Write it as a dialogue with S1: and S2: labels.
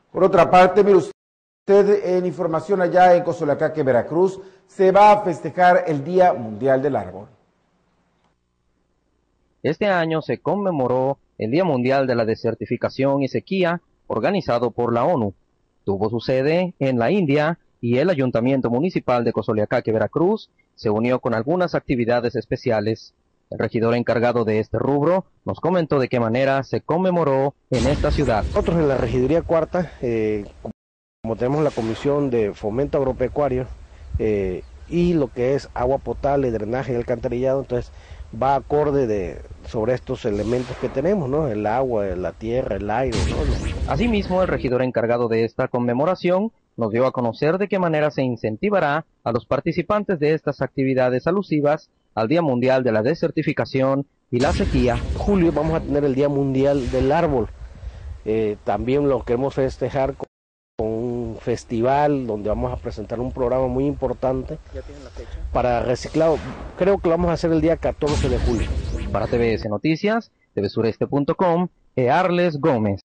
S1: Por otra parte, mire usted, en información allá en Cozoleacaque, Veracruz, se va a festejar el Día Mundial del Árbol.
S2: Este año se conmemoró el Día Mundial de la Desertificación y Sequía, organizado por la ONU. Tuvo su sede en la India y el Ayuntamiento Municipal de Cozoleacaque, Veracruz, se unió con algunas actividades especiales. El regidor encargado de este rubro nos comentó de qué manera se conmemoró en esta ciudad.
S3: Nosotros en la Regiduría Cuarta, como tenemos la Comisión de Fomento Agropecuario y lo que es agua potable, drenaje y alcantarillado, entonces va acorde sobre estos elementos que tenemos, ¿no? El agua, la tierra, el aire, ¿no?
S2: Asimismo, el regidor encargado de esta conmemoración nos dio a conocer de qué manera se incentivará a los participantes de estas actividades alusivas al Día Mundial de la Desertificación y la Sequía.
S3: En julio vamos a tener el Día Mundial del Árbol. También lo queremos festejar con un festival donde vamos a presentar un programa muy importante.
S2: ¿Ya tienen la fecha?
S3: Para reciclado. Creo que lo vamos a hacer el día 14 de julio.
S2: Para TVS Noticias, tvsureste.com, Arles Gómez.